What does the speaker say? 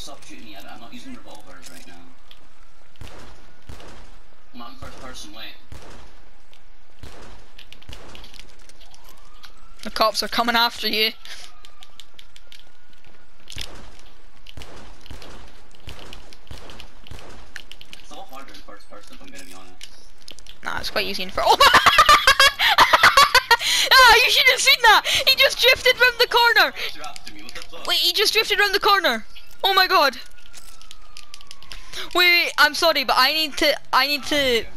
stop shooting me at it. I'm not using revolvers right now. I'm not in first person, wait. The cops are coming after you. It's a lot harder in first person, if I'm gonna be honest. Nah, it's quite easy in first. Oh! Ah, you should have seen that! He just drifted round the corner! You're after me, what the fuck? Wait, he just drifted round the corner! Oh my god! Wait, I'm sorry, but I need to